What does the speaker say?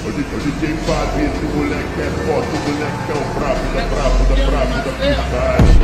O DJ Fabrício, o moleque é foto, o moleque é o brabo da putaria.